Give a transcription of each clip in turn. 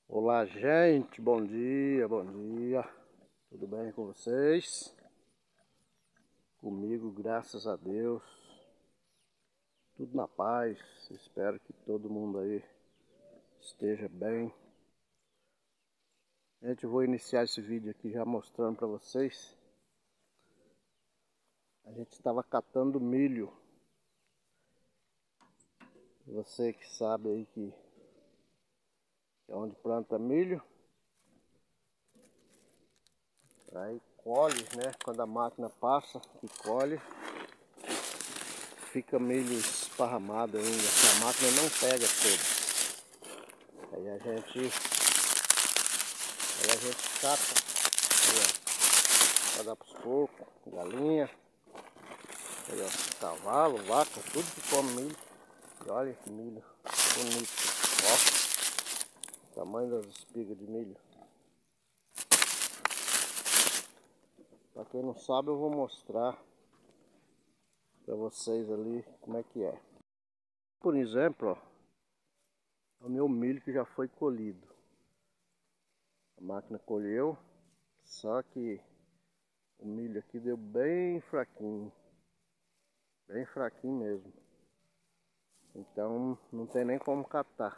Olá, gente, bom dia, tudo bem com vocês? Comigo, graças a Deus, tudo na paz. Espero que todo mundo aí esteja bem. Gente, eu vou iniciar esse vídeo aqui já mostrando para vocês. A gente estava catando milho. Você que sabe aí que é onde planta milho, aí colhe, né? Quando a máquina passa e colhe, fica milho esparramado ainda, que a máquina não pega todo. Aí a gente cata, para dar para os porcos, galinha, aí, ó, cavalo, vaca, tudo que come milho. E olha que milho bonito, ó, o tamanho das espigas de milho. Para quem não sabe, eu vou mostrar para vocês ali como é que é. Por exemplo, ó, o meu milho que já foi colhido. A máquina colheu, só que o milho aqui deu bem fraquinho mesmo. Então não tem nem como catar.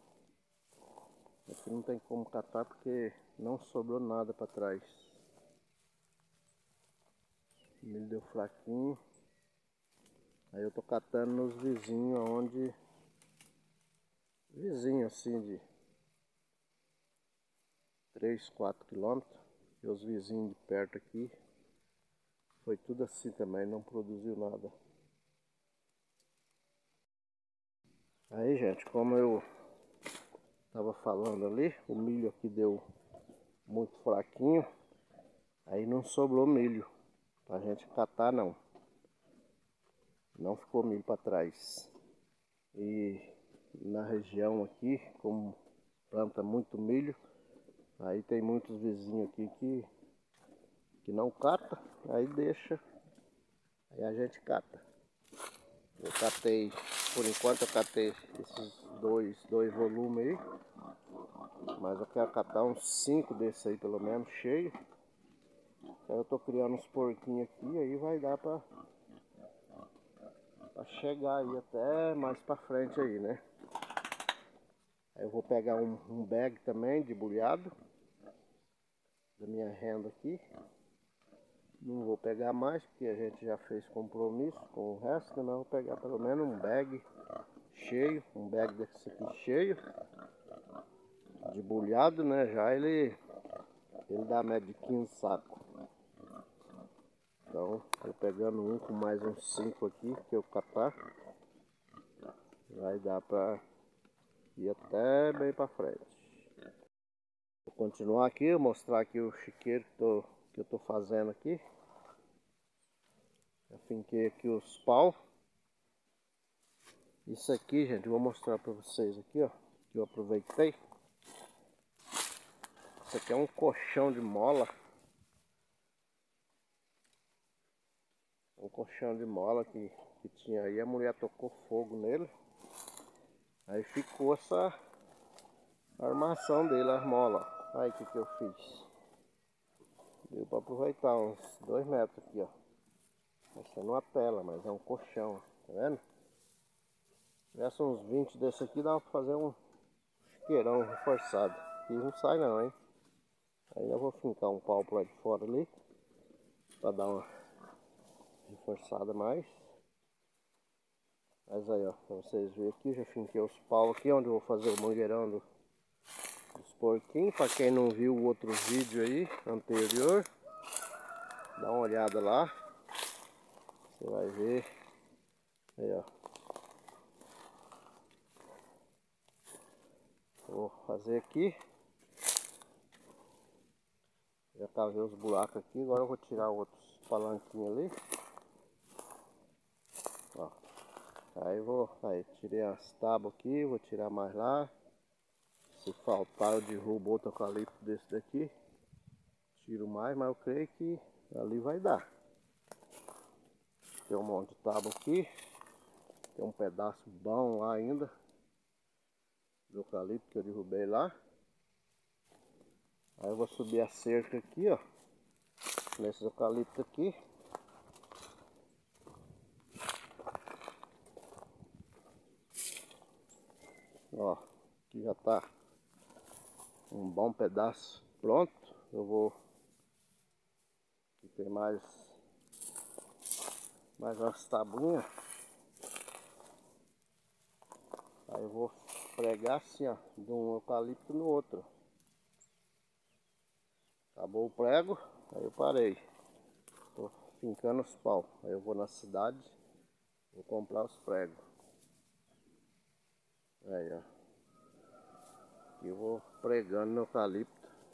Aqui não tem como catar porque não sobrou nada para trás. O milho deu fraquinho. Aí eu tô catando nos vizinhos, onde vizinho assim de 3, 4 quilômetros. E os vizinhos de perto aqui foi tudo assim também, não produziu nada. Aí, gente, como eu tava falando ali, o milho aqui deu muito fraquinho. Aí não sobrou milho pra gente catar, não. Não ficou milho para trás. E na região aqui, como planta muito milho, aí tem muitos vizinhos aqui que não cata, aí deixa, aí a gente cata. Eu catei, por enquanto eu catei esses dois volumes aí, mas eu quero catar uns 5 desses aí pelo menos, cheio. Aí eu tô criando uns porquinhos aqui, aí vai dar pra chegar aí até mais pra frente aí, né? Aí eu vou pegar um bag também de bulhado da minha renda aqui. Não vou pegar mais porque a gente já fez compromisso com o resto, né? Vou pegar pelo menos um bag cheio, um bag desse aqui cheio de bulhado, né? Já ele dá média de 15 sacos. Então, tô pegando um com mais uns 5 aqui que eu catar. Vai dar pra ir até bem pra frente. Vou continuar aqui, mostrar aqui o chiqueiro que eu tô fazendo aqui. Já finquei aqui os pau. Isso aqui, gente, eu vou mostrar pra vocês aqui, ó, que eu aproveitei. Isso aqui é um colchão de mola. Um colchão de mola que tinha aí, a mulher tocou fogo nele. Aí ficou essa armação dele, as molas. Aí o que eu fiz? Deu pra aproveitar uns 2 metros aqui, ó. Essa não é uma tela, mas é um colchão, tá vendo? Se tivesse uns 20 desse aqui, dava pra fazer um chiqueirão reforçado. Aqui não sai não, hein? Aí eu vou fincar um pau pro lado de fora ali, pra dar uma reforçada mais. Mas aí, ó, pra vocês verem aqui, já finquei os pau aqui, onde eu vou fazer o mangueirão dos porquinhos. Pra quem não viu o outro vídeo aí, anterior, dá uma olhada lá. Você vai ver. Aí, ó. Vou fazer aqui. Já cavei os buracos aqui, agora eu vou tirar outros palanquinhos ali. Ó. Aí tirei as tábuas aqui, vou tirar mais lá. Se faltar eu derrubo outro eucalipto desse daqui. Tiro mais, mas eu creio que ali vai dar. Tem um monte de tábua aqui. Tem um pedaço bom lá ainda do eucalipto que eu derrubei lá. Aí eu vou subir a cerca aqui, ó, nesse eucalipto aqui. Ó, aqui já tá um bom pedaço pronto. Eu vou... Aqui tem mais umas tabuinhas. Aí eu vou pregar assim, ó, de um eucalipto no outro. Acabou o prego, aí eu parei. Tô fincando os pau. Aí eu vou na cidade, vou comprar os pregos. Aí, ó. Aqui eu vou pregando no eucalipto.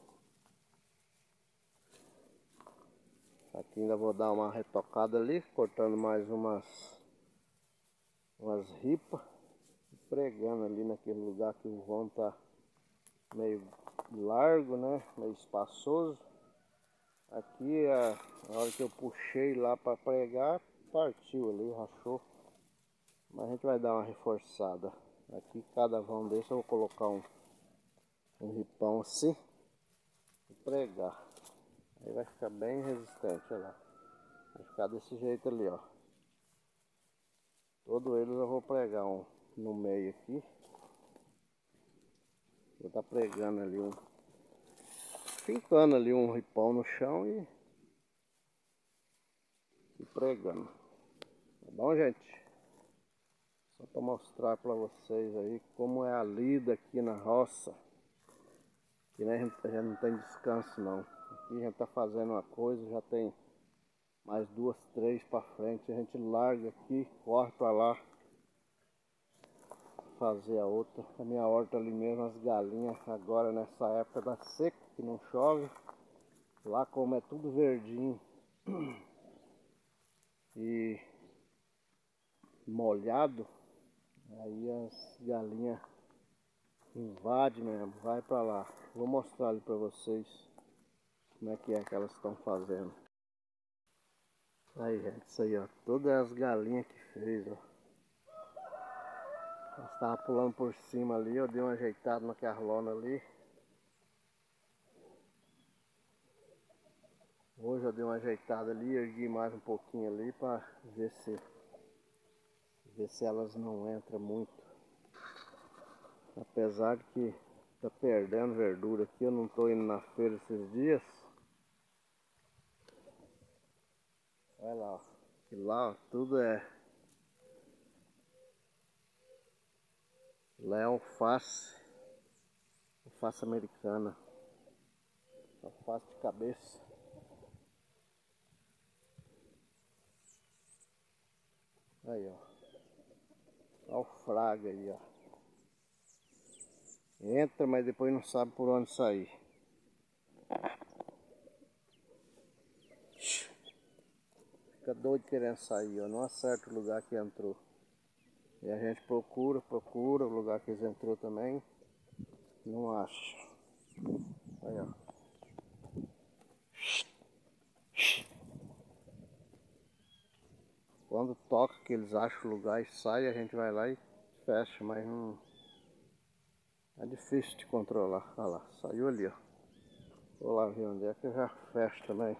Aqui ainda vou dar uma retocada ali, cortando mais umas ripas. Pregando ali naquele lugar que o vão tá meio largo, né? Meio espaçoso. Aqui a hora que eu puxei lá para pregar, partiu ali, rachou. Mas a gente vai dar uma reforçada. Aqui cada vão desse eu vou colocar um ripão assim e pregar. Aí vai ficar bem resistente, olha lá. Vai ficar desse jeito ali, ó. Todos eles eu vou pregar um no meio aqui. Vou estar pregando ali fincando ali um ripão no chão e pregando. Tá bom, gente? Só para mostrar para vocês aí como é a lida aqui na roça. Aqui né, a gente não tem descanso não. Aqui a gente tá fazendo uma coisa, já tem mais 2, 3 para frente. A gente larga aqui, corre para lá fazer a outra. A minha horta ali mesmo, as galinhas agora nessa época da seca, que não chove. Lá como é tudo verdinho e molhado, aí as galinhas invadem mesmo, vai pra lá. Vou mostrar ali pra vocês como é que elas estão fazendo. Aí gente, isso aí ó, todas as galinhas que fez ó. Elas estavam pulando por cima ali, eu dei uma ajeitada na carlona ali. Hoje eu dei uma ajeitada ali, ergui mais um pouquinho ali pra ver se elas não entram muito. Apesar de que tá perdendo verdura aqui, eu não tô indo na feira esses dias. Olha lá, ó. E lá ó, tudo lá é alface americana, alface de cabeça. Aí ó, olha o fraga aí ó. Entra, mas depois não sabe por onde sair. Fica doido querendo sair, ó. Não acerta o lugar que entrou. E a gente procura o lugar que eles entrou também. Não acha. Aí ó. Quando toca que eles acham o lugar e saem, a gente vai lá e fecha, mas não... É difícil de controlar. Olha lá, saiu ali ó. Vou lá ver onde é que eu já fecho também.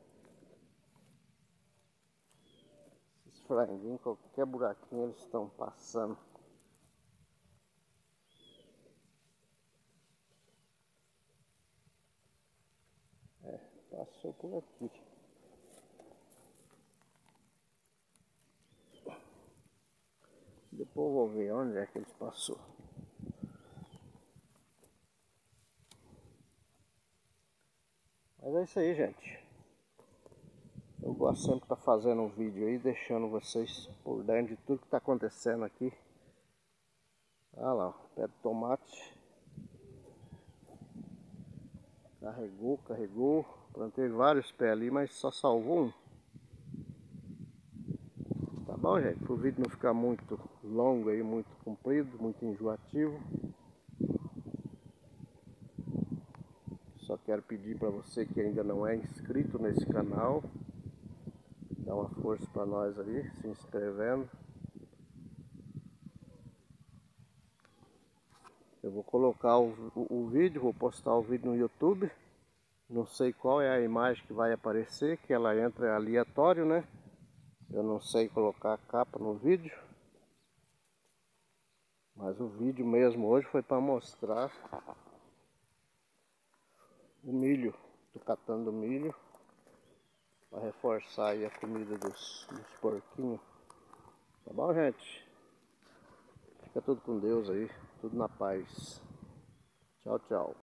Esses franguinhos, qualquer buraquinho eles estão passando. É, passou por aqui. Depois eu vou ver onde é que eles passou. Mas é isso aí, gente. Eu gosto sempre de estar fazendo um vídeo aí, deixando vocês por dentro de tudo que está acontecendo aqui. Olha lá, o pé de tomate. Carregou. Plantei vários pés ali, mas só salvou um. Tá bom, gente? Para o vídeo não ficar muito longo aí, muito comprido, muito enjoativo. Só quero pedir para você que ainda não é inscrito nesse canal, dá uma força para nós aí, se inscrevendo. Eu vou colocar o vídeo, vou postar o vídeo no YouTube. Não sei qual é a imagem que vai aparecer, que ela entra aleatório, né? Eu não sei colocar a capa no vídeo. Mas o vídeo mesmo hoje foi para mostrar o milho. Tô catando milho para reforçar aí a comida dos porquinhos. Tá bom, gente? Fica tudo com Deus aí, tudo na paz. Tchau, tchau.